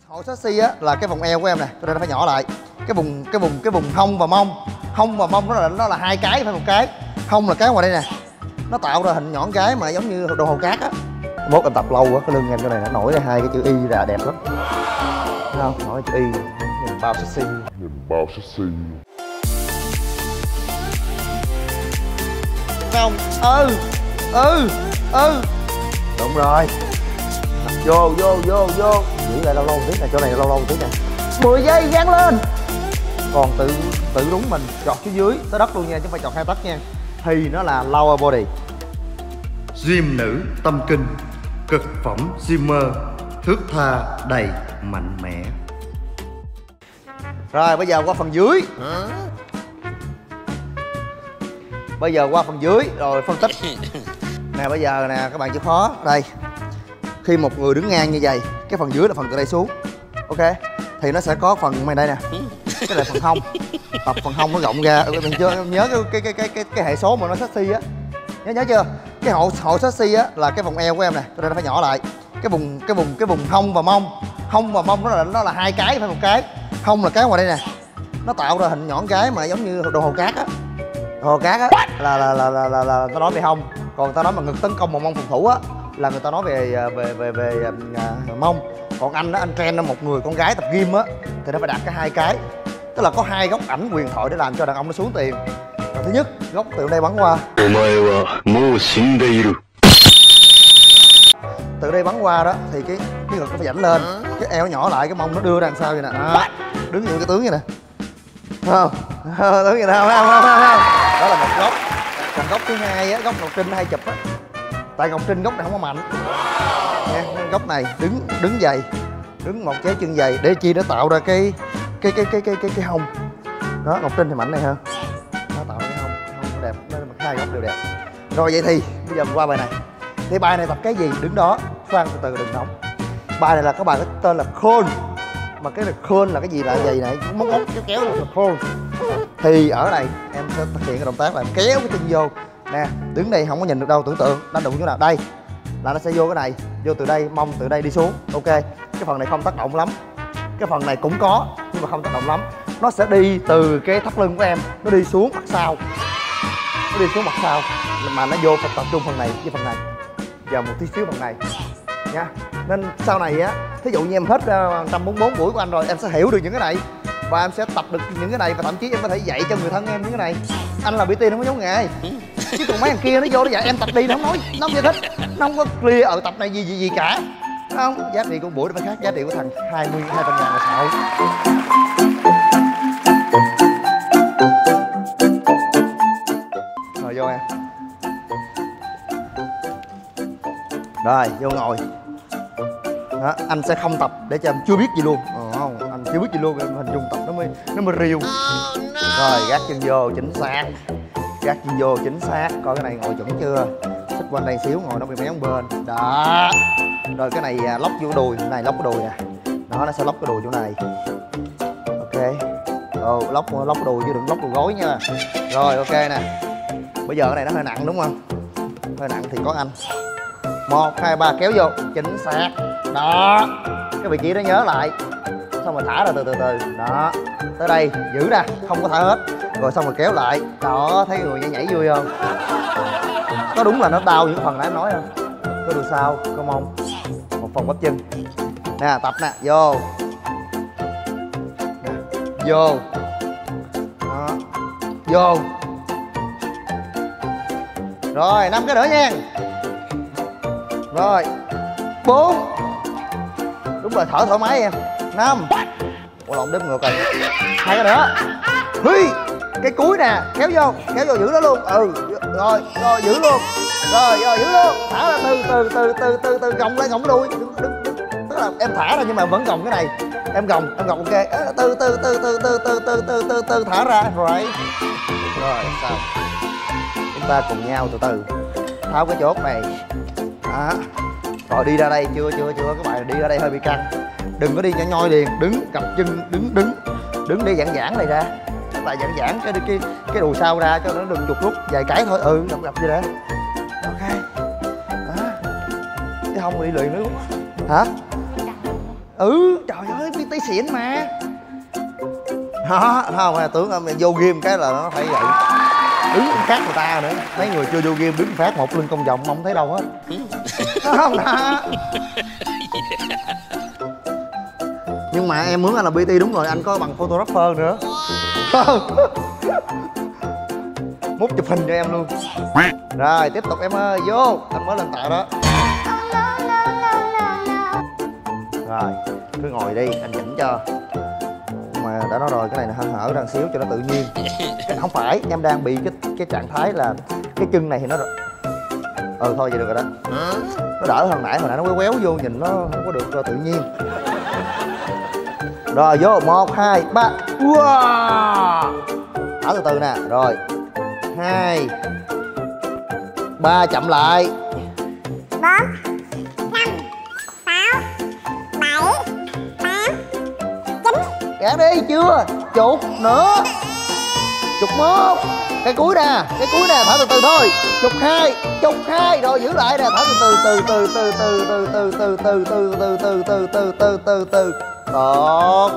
Hội sexy á là cái vòng eo của em nè, cho nên nó phải nhỏ lại. Cái vùng hông và mông. Hông và mông nó là hai cái, phải một cái. Hông là cái ngoài đây nè. Nó tạo ra hình nhọn cái mà giống như đồ hồ cát á. Mốt em tập lâu á, cái lưng em chỗ này nó nổi ra hai cái chữ Y là đẹp lắm. Thấy không? Nổi chữ Y, nhìn bao sexy. Không? Đúng rồi. Vô. Giữ lại lâu tí nè, chỗ này lâu tí nè. 10 giây dán lên. Còn tự đúng mình chọt phía dưới tới đất luôn nha, chứ không phải chọt hai tấc nha. Thì nó là lower body. Gym nữ tâm kinh, cực phẩm gymmer, thước tha đầy mạnh mẽ. Rồi bây giờ qua phần dưới. Bây giờ qua phần dưới rồi phân tích. Nè bây giờ nè các bạn chịu khó. Đây. Khi một người đứng ngang như vậy, cái phần dưới là phần từ đây xuống. Ok. Thì nó sẽ có phần này đây nè. Cái này phần hông. Tập phần hông nó rộng ra. Mình chưa nhớ cái hệ số mà nó sexy á. Nhớ chưa? Cái hội sexy á là cái vòng eo của em nè, cho nên nó phải nhỏ lại. Cái vùng hông và mông. Hông và mông nó là hai cái, phải một cái. Hông là cái ngoài đây nè. Nó tạo ra hình nhọn cái mà giống như đồ hồ cát á. Đồ hồ cát á là tao nói về hông. Còn tao nói mà ngực tấn công mà mông phòng thủ á là người ta nói về mông. Còn anh đó, anh train một người con gái tập gym á thì nó phải đặt cái hai cái. Tức là có hai góc ảnh huyền thoại để làm cho đàn ông nó xuống tiền. Thứ nhất, góc từ đây bắn qua. Từ đây bắn qua đó thì cái ngực nó phải dãnh lên, cái eo nó nhỏ lại, cái mông nó đưa ra đằng sau vậy nè. Đứng như cái tướng vậy nè. Không? Tướng vậy nè, không? Đó là một góc. Còn góc thứ hai á, góc Ngọc Trinh hay chụp á. Tại Ngọc Trinh góc này không có mạnh. Nha, góc này đứng dày, đứng một trái chân dày để chi nó tạo ra cái hông. Đó, Ngọc Trinh thì mạnh này hơn. Nó tạo cái hông nó đẹp, nó hai góc đều đẹp. Rồi vậy thì bây giờ mình qua bài này. Thì bài này tập cái gì? Đứng đó, khoan từ đừng nóng. Bài này là có bài có tên là curl. Mà cái curl là cái gì là vậy này, móng ốc kéo là curl. Thì ở đây em sẽ thực hiện cái động tác là kéo cái chân vô. Nè, đứng đây không có nhìn được đâu, tưởng tượng đánh đụng chỗ nào đây là nó sẽ vô cái này, vô từ đây, mông từ đây đi xuống. Ok, cái phần này không tác động lắm, cái phần này cũng có nhưng mà không tác động lắm. Nó sẽ đi từ cái thắt lưng của em, nó đi xuống mặt sau, nó đi xuống mặt sau mà nó vô phải tập trung phần này với phần này và một tí xíu phần này nha. Nên sau này á, thí dụ như em hết 144 buổi của anh rồi, em sẽ hiểu được những cái này và em sẽ tập được những cái này, và thậm chí em có thể dạy cho người thân em những cái này. Anh là PT không có giống nghề, chứ còn mấy thằng kia nó vô nó dạy em tập đi, nó không nói, nó không giải thích, nó không có clear ở tập này gì cả. Đúng không? Giá trị của buổi nó phải khác giá trị của thằng 2200.000 là sao. Rồi vô em. Rồi vô ngồi. Đó, anh sẽ không tập để cho em chưa biết gì luôn. Không, anh chưa biết gì luôn, em hình dung tập nó mới riêu. Rồi gác chân vô chính xác, gác chân vô chính xác. Coi cái này ngồi chuẩn chưa, xích quanh đây xíu, ngồi nó bị méo bên đó. Rồi cái này lóc vô đùi, cái này lóc cái đùi nè, nó sẽ lóc cái đùi chỗ này. Ok, lóc cái đùi chứ đừng lóc đùi gối nha. Rồi ok nè, bây giờ cái này nó hơi nặng đúng không, hơi nặng thì có anh 1, 2, 3 kéo vô chính xác đó, cái vị trí đó nhớ lại, xong rồi thả ra từ từ đó, tới đây giữ ra không có thả hết, rồi xong rồi kéo lại đó, thấy người nhảy vui không? Có đúng là nó đau những phần nãy em nói không? Có đùi sau, có mông, một phần bắp chân nè, tập nè, vô nè, vô đó, vô rồi 5 cái nữa nha. Rồi 4, đúng rồi, thở thoải mái em. 5, ủa lộn đếm ngược rồi, 2 cái nữa. Huy, cái cuối nè, kéo vô giữ nó luôn. Rồi giữ luôn, rồi giữ luôn, thả ra từ gồng lên, gồng đuôi, đứng tức là em thả ra nhưng mà vẫn gồng cái này, em gồng ok, từ thả ra. Rồi sao chúng ta cùng nhau từ từ tháo cái chốt này đó. Rồi đi ra đây, chưa các bạn, đi ra đây hơi bị căng, đừng có đi nhoi liền, đứng cặp chân, đứng để giãn này ra, các bạn giãn cái đùi sau ra cho nó đừng chụt rút vài cái thôi. Không gặp gì đó. Ok đó, cái hông đi luyện nữa hả? Ừ trời ơi PT xịn mà. Đó không à, tưởng em vô game cái là nó phải vậy, đứng khác người ta nữa. Mấy người chưa vô game đứng phát một lưng cong vòng không thấy đâu hết. Không đó. Nhưng mà em mướn anh là PT đúng rồi, anh có bằng photographer nữa. Múc chụp hình cho em luôn. Rồi tiếp tục em ơi, vô, anh mới lên tạ đó. Rồi cứ ngồi đi, anh chỉnh cho. Mà đã nói rồi, cái này là hơi hở ra xíu cho nó tự nhiên. Cái không phải, em đang bị cái trạng thái là cái chân này thì nó thôi vậy được rồi đó. Nó đỡ hơn nãy, hồi nãy nó quéo quéo vô nhìn nó không có được tự nhiên. Rồi vô 1, 2, 3. Wow. Thở từ từ nè. Rồi 2 3 chậm lại. 4 5 6 7 8 9. Gạt đi, chưa chục nữa. Chục 1. Cái cuối nè, thở từ từ thôi. Chục 2, rồi giữ lại nè, thở từ từ. Tốt.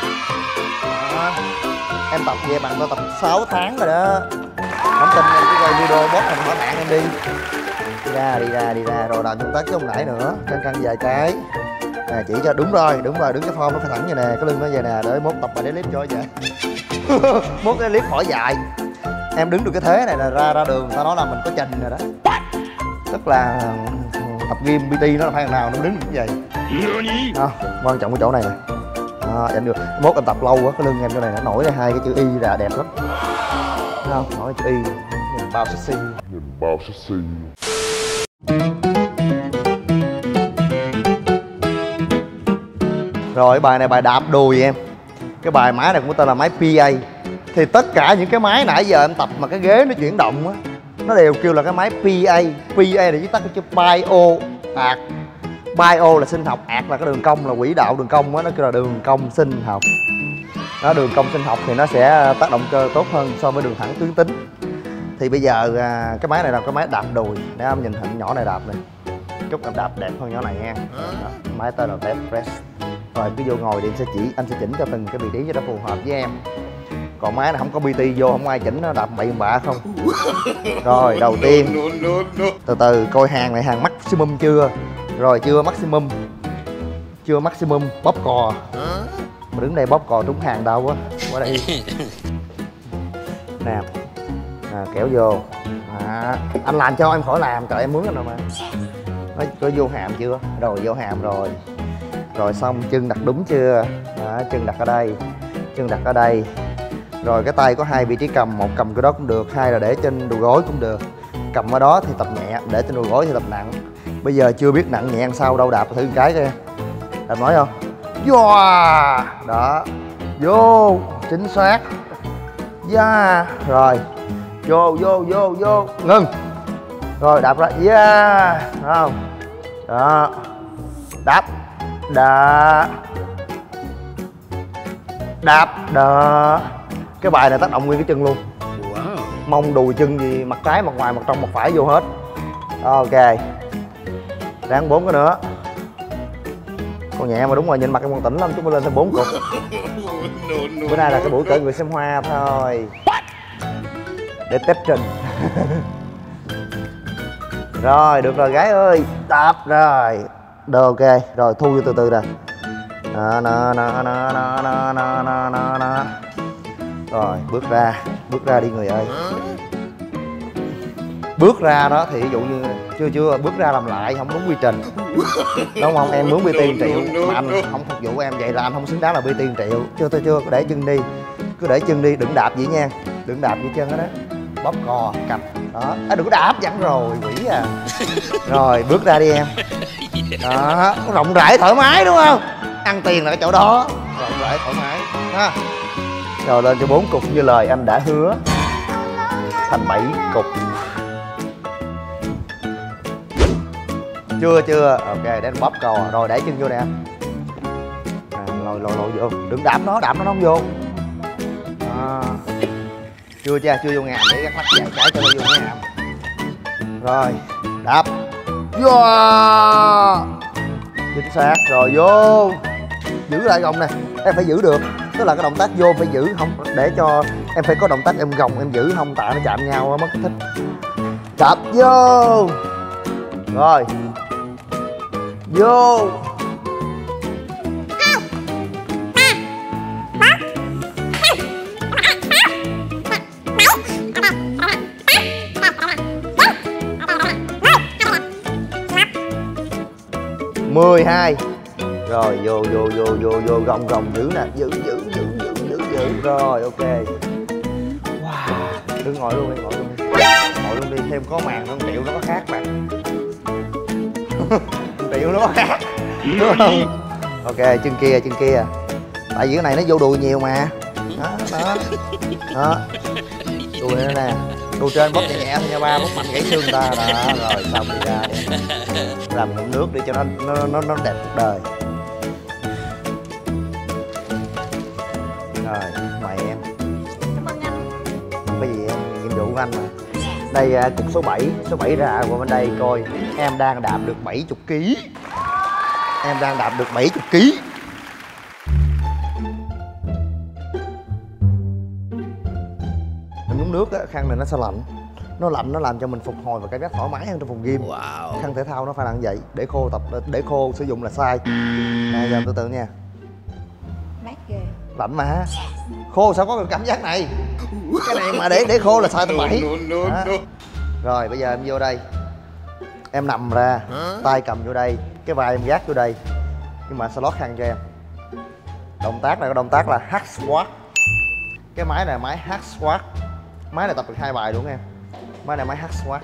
Em tập về bằng tôi tập 6 tháng rồi đó. Không tin em cứ quay video boss em hỏi bạn em đi. Đi ra rồi làm động tác chứ không nãy nữa. Căng vài cái. Nè chỉ cho đúng rồi, đứng cái form nó phải thẳng vậy nè, cái lưng nó vậy nè, để mốt tập bài deadlift cho vậy. Mốt cái clip hỏi dài. Em đứng được cái thế này là ra đường người ta nói là mình có trình rồi đó. Tức là tập gym PT nó là phải thằng nào nó đứng được như vậy. Quan trọng cái chỗ này nè. Anh được. Mốt em tập lâu quá cái lưng em chỗ này nó nổi ra hai cái chữ Y là đẹp lắm. Thấy không? Nổi chữ Y nhìn bao sexy. Rồi bài này bài đạp đùi em. Cái bài máy này cũng tên là máy PA. Thì tất cả những cái máy nãy giờ em tập mà cái ghế nó chuyển động á, nó đều kêu là cái máy PA. PA là viết tắt của chữ bio ạt. Bio là sinh học, ạt là cái đường cong, là quỹ đạo đường cong á, nó kêu là đường cong sinh học. Đó, đường cong sinh học thì nó sẽ tác động cơ tốt hơn so với đường thẳng tuyến tính. Thì bây giờ cái máy này là cái máy đạp đùi. Để em nhìn hình nhỏ này đạp này. Chúc em đạp đẹp hơn nhỏ này nha. Đó, máy tên là Dead Press. Rồi cứ vô ngồi đi, anh sẽ chỉnh cho từng cái vị trí cho nó phù hợp với em. Còn máy này không có PT vô, không ai chỉnh, nó đạp bậy bạ không. Rồi đầu tiên từ từ coi hàng này, hàng maximum chưa. Rồi chưa maximum, bóp cò. Mà đứng đây bóp cò trúng hàng đâu á. Qua đây nè, kéo vô. Anh làm cho em khỏi làm, trời em mướn anh rồi mà. Nó có vô hàm chưa? Rồi vô hàm rồi. Rồi xong chân đặt đúng chưa? Đó, chân đặt ở đây. Rồi cái tay có hai vị trí cầm, một cầm cái đó cũng được, hai là để trên đùi gối cũng được. Cầm ở đó thì tập nhẹ, để trên đùi gối thì tập nặng. Bây giờ chưa biết nặng nhẹ ăn sao đâu, đạp thử một cái coi. Đạp nói không? Wow. Đó. Vô, chính xác. Yeah. Rồi. Vô. Ngưng. Rồi đạp ra. Yeah. Đúng không? Đó. Đạp. Đó. Cái bài này tác động nguyên cái chân luôn. Mông đùi chân gì, mặt trái, mặt ngoài, mặt trong, mặt phải vô hết. Ok. Ráng 4 cái nữa. Con nhẹ mà đúng rồi, nhìn mặt em còn tỉnh lắm, chúng ta lên thêm 4 cục. Bữa nay là cái buổi cởi người xem hoa thôi. Để test trình. Rồi, được rồi gái ơi. Đạp rồi. Được ok, rồi thu vô từ từ nè. Nó. Rồi, bước ra đi người ơi. Bước ra đó thì ví dụ như chưa bước ra làm lại không đúng quy trình. Đúng không? Em mướn PT 1 triệu mà anh không phục vụ em vậy là anh không xứng đáng là PT 1 triệu. Chưa, cứ để chân đi. Cứ để chân đi, đừng đạp vậy nha. Đừng đạp với chân đó. Bóp cò, cặp. Đó. Đừng có đạp dặn rồi, quỷ à. Rồi, bước ra đi em. Đó, rộng rãi thoải mái đúng không? Ăn tiền là cái chỗ đó. Rộng rãi thoải mái ha. Rồi lên cho 4 cục như lời anh đã hứa. Thành 7 cục. Chưa. Ok, để anh bóp cò. Rồi để chân vô nè. Lồi vô. Đừng đạp nó không vô. Chưa vô ngàm để gắt mắt dàn trái cho nó vô ngàm. Rồi, đạp. Wow. Chính xác, rồi vô. giữ lại gồng nè, em phải giữ được, tức là cái động tác vô phải giữ, không để cho em phải có động tác em gồng em giữ không tạ nó chạm nhau mất cái thích. Đập vô rồi vô 12 rồi vô gồng giữ nè, giữ rồi ok. Wow, đừng ngồi luôn đi, ngồi luôn đi, thêm có màn con Triệu nó có khác mà. Triệu nó có khác đúng không? Ok, chân kia tại vì cái này nó vô đùi nhiều mà. Đó đùi nữa nè, đùi trên bóp nhẹ nhẹ thôi nha ba, bóp mạnh gãy xương người ta. Đó rồi xong rồi ra đi. Làm ngụm nước đi cho nó đẹp cuộc đời. Rồi mời em. Cảm ơn anh. Cái gì em, nhiệm vụ của anh mà. Đây cục số 7, số 7 ra qua bên đây coi. Em đang đạp được 70 kg. Em đang đạp được 70 kg. Mình uống nước á, khăn này nó sẽ lạnh. Nó lạnh nó làm cho mình phục hồi và cảm giác thoải mái hơn trong phòng gym. Khăn thể thao nó phải là như vậy, để khô để khô sử dụng là sai. Nè giờ từ từ nha. Mát ghê. Lạnh mà. Khô sao có cái cảm giác này. Cái này mà để khô là sai tầm bậy. Rồi bây giờ em vô đây. Em nằm ra, tay cầm vô đây, cái vai em gác vô đây. Nhưng mà sẽ lót khăn cho em. Động tác này có động tác là hack squat. Cái máy này là máy hack squat. Máy này tập được 2 bài đúng không em? Máy này máy hack squat.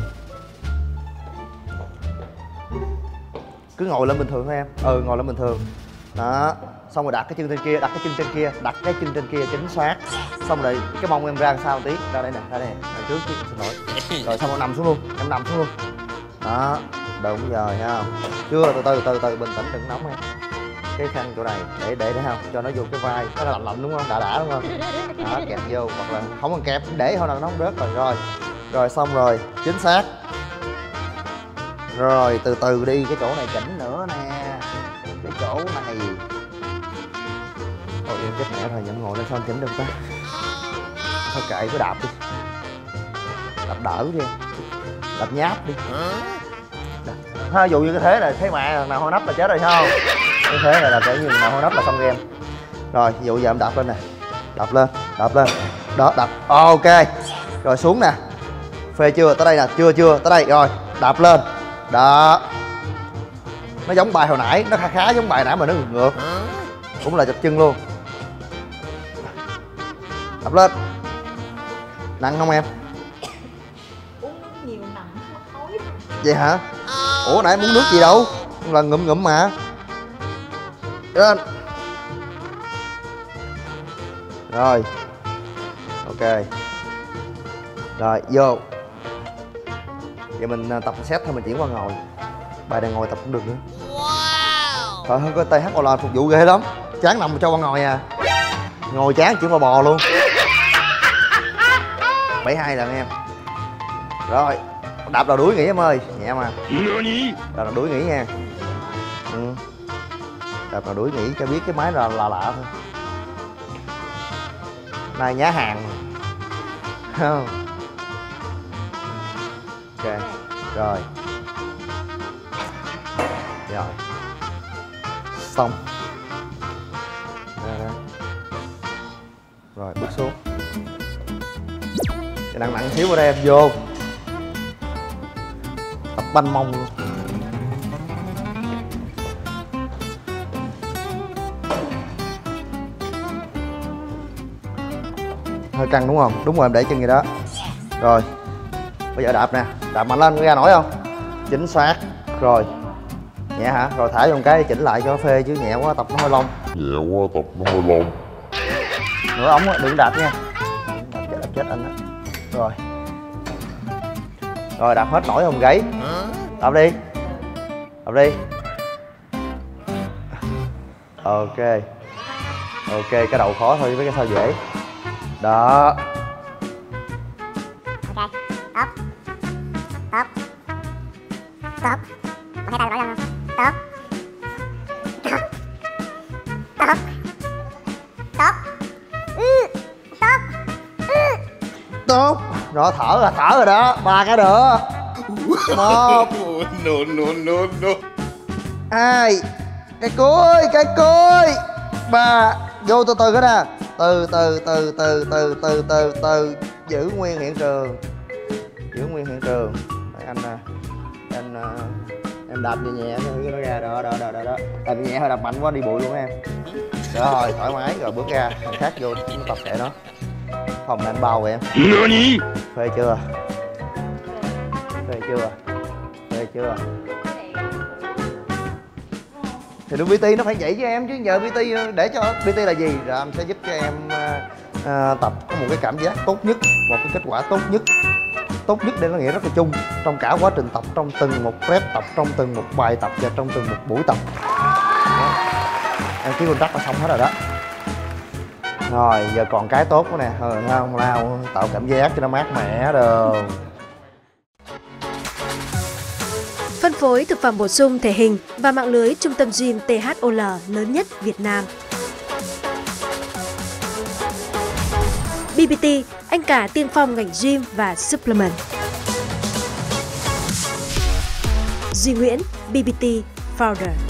Cứ ngồi lên bình thường thôi em. Ngồi lên bình thường. Đó. Xong rồi đặt cái chân trên kia, đặt cái chân trên kia chính xác. Xong rồi cái mông em ra làm sao tí, ra đây nè, ra trước chứ, xin lỗi. Rồi xong rồi nằm xuống luôn, em nằm xuống luôn. Đó, đúng rồi ha. Chưa, từ bình tĩnh đừng nóng em. Cái khăn chỗ này để thấy không, cho nó vô cái vai, nó là lạnh đúng không, đã đúng không? Đó, kẹp vô hoặc là không cần kẹp, để thôi là nó không rớt rồi. Rồi xong rồi, chính xác. Rồi từ từ đi, cái chỗ này chỉnh nữa nè. Cái chỗ này. Ôi em chết mẹ rồi, nhận ngồi lên sao chỉnh được ta. Thôi kệ cứ đạp đi. Đạp đỡ đi. Đạp nháp đi. Ha, ví dụ như cái thế này, thấy mẹ thằng nào hôi nắp là chết rồi thấy không? Cái thế này là kể như thằng nào hôi nắp là xong game. Rồi, ví dụ giờ em đạp lên nè. Đạp lên. Đó, đạp. Ok. Rồi xuống nè. Phê chưa? Tới đây nè, chưa, tới đây rồi. Đạp lên. Đó. Nó giống bài hồi nãy, nó khá giống bài nãy mà nó ngược. Cũng là chập chân luôn. Đạp lên. Nặng không em? Uống nước nhiều nặng thối. Vậy hả? Ủa nãy muốn nước gì đâu, là ngụm mà. Lên. Rồi. Ok. Rồi vô. Vậy mình tập set thôi, mình chuyển qua ngồi. Bài này ngồi tập cũng được nữa. Trời ơi, có THOL phục vụ ghê lắm. Chán nằm cho qua ngồi à. Ngồi chán chuyển qua bò luôn. 72 lần em. Rồi. Đạp đầu đuối nghỉ em ơi. Nhẹ mà. Đạp đầu đuối nghỉ nha. Đạp đầu đuối nghỉ cho biết cái máy là lạ thôi. Này nhá hàng không. Ok. Rồi. Xong. Rồi bước xuống. Nặng xíu vào đây em vô. Tập banh mông luôn. Hơi căng đúng không? Đúng rồi, em để chân gì đó. Rồi. Bây giờ đạp nè, đạp mạnh lên, ra nổi không? Chính xác. Rồi. Nhẹ hả? Rồi thả vô một cái chỉnh lại cho nó phê chứ nhẹ quá tập nó hơi lông. Nửa ống á, đừng đạp nha. Đạp chết anh á. Rồi. Rồi đạp hết nổi hông gáy. Đạp đi. Ok. Ok, cái đầu khó thôi với cái sao dễ. Đó. Ok. Tốt. Có thấy tay nổi lên không? Tốt. Tốt. Tốt. Tốt. Tốt. Rồi thở rồi đó. 3 cái nữa. 1 No. 2 cái cuối 3 vô từ từ cái nè. Từ giữ nguyên hiện trường. Anh em đạp nhẹ thôi nó ra đó. Đạp nhẹ thôi, đạp mạnh quá đi bụi luôn em. Rồi thoải mái rồi bước ra, thằng khác vô nó tập kệ nó. Phòng này anh bao rồi em. Phê chưa? Thì đứa PT nó phải vậy với em chứ, giờ PT để cho PT là gì? Rồi em sẽ giúp cho em tập có một cái cảm giác tốt nhất, một cái kết quả tốt nhất đây nó nghĩa rất là chung trong cả quá trình tập, trong từng một rep tập, trong từng một bài tập và trong từng một buổi tập. Đó. Em ký contract là xong hết rồi đó. Rồi giờ còn cái tốt nữa nè, không lao tạo cảm giác cho nó mát mẻ được. Phân phối thực phẩm bổ sung thể hình và mạng lưới trung tâm gym THOL lớn nhất Việt Nam. BBT, anh cả tiên phong ngành gym và supplement. Duy Nguyễn, BBT Founder.